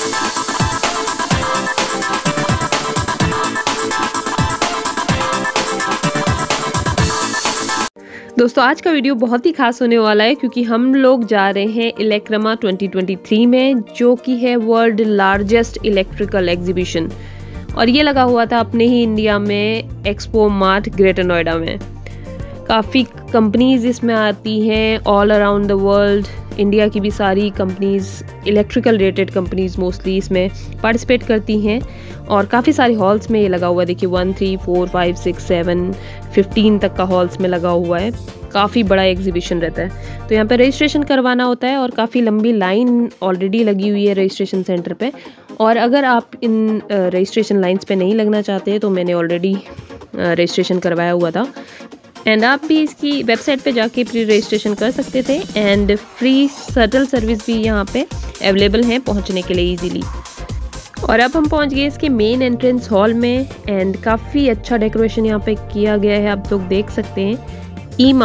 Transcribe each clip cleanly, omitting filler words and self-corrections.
दोस्तों आज का वीडियो बहुत ही खास होने वाला है क्योंकि हम लोग जा रहे हैं इलेक्रमा 2023 में, जो कि है वर्ल्ड लार्जेस्ट इलेक्ट्रिकल एग्जीबिशन। और ये लगा हुआ था अपने ही इंडिया में एक्सपो मार्ट ग्रेटर नोएडा में। काफ़ी कंपनीज इसमें आती हैं all around the world. India की भी सारी companies, electrical related companies mostly इसमें पार्टिसिपेट करती हैं। और काफ़ी सारे हॉल्स में ये लगा हुआ है। देखिए 1, 3, 4, 5, 6, 7, 15 तक का हॉल्स में लगा हुआ है। काफ़ी बड़ा एग्जीबिशन रहता है। तो यहाँ पे रजिस्ट्रेशन करवाना होता है और काफ़ी लंबी लाइन ऑलरेडी लगी हुई है रजिस्ट्रेशन सेंटर पे। और अगर आप इन रजिस्ट्रेशन लाइंस पे नहीं लगना चाहते तो मैंने ऑलरेडी रजिस्ट्रेशन करवाया हुआ था। एंड आप भी इसकी वेबसाइट पे जाके प्री रजिस्ट्रेशन कर सकते थे। एंड फ्री शटल सर्विस भी यहाँ पे अवेलेबल है पहुँचने के लिए ईजीली। और अब हम पहुँच गए इसके मेन एंट्रेंस हॉल में। एंड काफ़ी अच्छा डेकोरेशन यहाँ पे किया गया है, आप लोग देख सकते हैं। IEEMA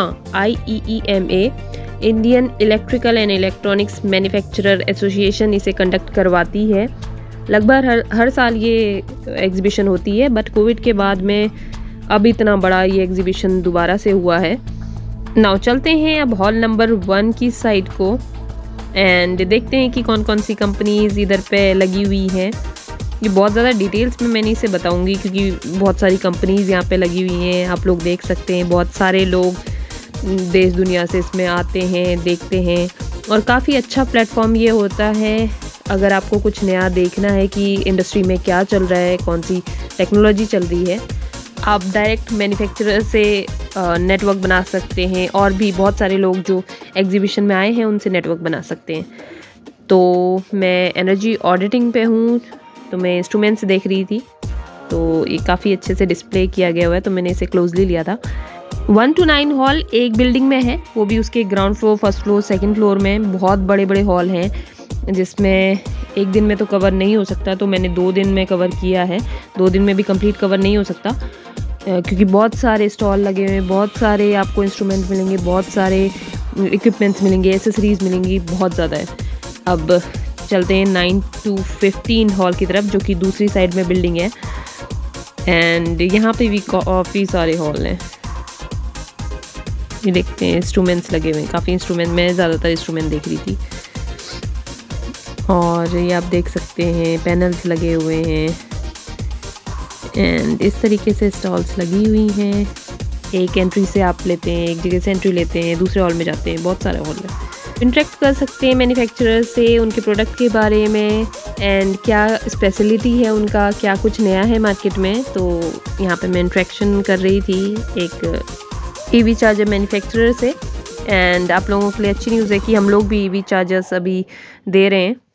IEEMA Indian electrical and electronics manufacturer association इसे कंडक्ट करवाती है। लगभग हर साल ये एग्जीबिशन होती है, बट कोविड के बाद में अब इतना बड़ा ये एग्जीबिशन दोबारा से हुआ है। नाउ चलते हैं अब हॉल नंबर 1 की साइड को एंड देखते हैं कि कौन कौन सी कंपनीज इधर पे लगी हुई हैं। ये बहुत ज़्यादा डिटेल्स में मैं इसे बताऊंगी क्योंकि बहुत सारी कंपनीज यहाँ पे लगी हुई हैं। आप लोग देख सकते हैं बहुत सारे लोग देश दुनिया से इसमें आते हैं, देखते हैं। और काफ़ी अच्छा प्लेटफॉर्म ये होता है अगर आपको कुछ नया देखना है कि इंडस्ट्री में क्या चल रहा है, कौन सी टेक्नोलॉजी चल रही है। आप डायरेक्ट मैन्युफैक्चरर से नेटवर्क बना सकते हैं और भी बहुत सारे लोग जो एग्जीबिशन में आए हैं उनसे नेटवर्क बना सकते हैं। तो मैं एनर्जी ऑडिटिंग पे हूँ, तो मैं इंस्ट्रूमेंट्स देख रही थी। तो ये काफ़ी अच्छे से डिस्प्ले किया गया हुआ है, तो मैंने इसे क्लोजली लिया था। 1 to 9 हॉल एक बिल्डिंग में है, वो भी उसके ground floor, first floor, second floor में। बहुत बड़े बड़े हॉल हैं जिसमें एक दिन में तो कवर नहीं हो सकता, तो मैंने 2 दिन में कवर किया है। 2 दिन में भी कंप्लीट कवर नहीं हो सकता क्योंकि बहुत सारे स्टॉल लगे हुए हैं, बहुत सारे आपको इंस्ट्रूमेंट मिलेंगे, बहुत सारे इक्विपमेंट्स मिलेंगे, एसेसरीज मिलेंगी, बहुत ज़्यादा है। अब चलते हैं 9 to 15 हॉल की तरफ, जो कि दूसरी साइड में बिल्डिंग है। एंड यहाँ पे भी काफ़ी सारे हॉल हैं। ये देखते हैं इंस्ट्रूमेंट्स लगे हुए हैं, काफ़ी इंस्ट्रूमेंट, मैं ज़्यादातर इंस्ट्रूमेंट देख रही थी। और ये आप देख सकते हैं पैनल्स लगे हुए हैं। एंड इस तरीके से स्टॉल्स लगी हुई हैं। एक एंट्री से आप लेते हैं, एक जगह से एंट्री लेते हैं, दूसरे हॉल में जाते हैं। बहुत सारे हॉल हैं। इंटरेक्ट कर सकते हैं मैन्युफैक्चरर से, उनके प्रोडक्ट के बारे में एंड क्या स्पेशलिटी है उनका, क्या कुछ नया है मार्केट में। तो यहाँ पे मैं इंटरेक्शन कर रही थी एक EV चार्जर मैन्युफैक्चरर से। एंड आप लोगों के लिए अच्छी न्यूज़ है कि हम लोग भी EV चार्जर्स अभी दे रहे हैं।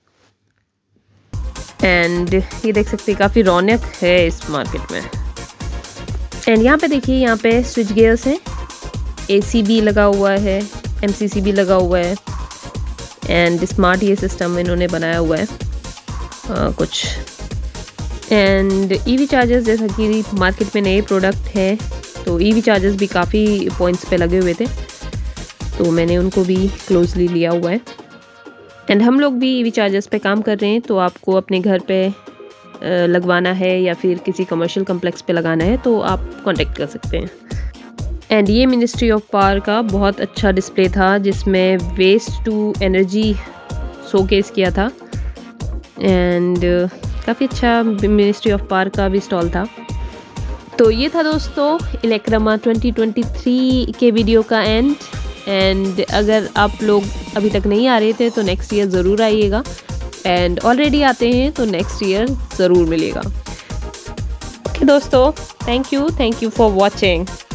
एंड ये देख सकते हैं काफ़ी रौनक है इस मार्केट में। एंड यहाँ पे देखिए, यहाँ पे स्विच गियर्स हैं, AC भी लगा हुआ है, MCC भी लगा हुआ है। एंड स्मार्ट ये सिस्टम इन्होंने बनाया हुआ है कुछ। एंड EV चार्जर्स जैसा कि मार्केट में नए प्रोडक्ट हैं, तो EV चार्जर्स भी काफ़ी पॉइंट्स पे लगे हुए थे, तो मैंने उनको भी क्लोजली लिया हुआ है। एंड हम लोग भी EV चार्जर्स पे काम कर रहे हैं, तो आपको अपने घर पे लगवाना है या फिर किसी कमर्शियल कम्प्लेक्स पे लगाना है तो आप कांटेक्ट कर सकते हैं। एंड ये मिनिस्ट्री ऑफ पावर का बहुत अच्छा डिस्प्ले था जिसमें वेस्ट टू एनर्जी शोकेस किया था। एंड काफ़ी अच्छा मिनिस्ट्री ऑफ पावर का भी स्टॉल था। तो ये था दोस्तों इलेक्रमा 2023 के वीडियो का एंड। एंड अगर आप लोग अभी तक नहीं आ रहे थे तो नेक्स्ट ईयर ज़रूर आइएगा। एंड ऑलरेडी आते हैं तो नेक्स्ट ईयर ज़रूर मिलेगा। ओके दोस्तों, थैंक यू फॉर वॉचिंग।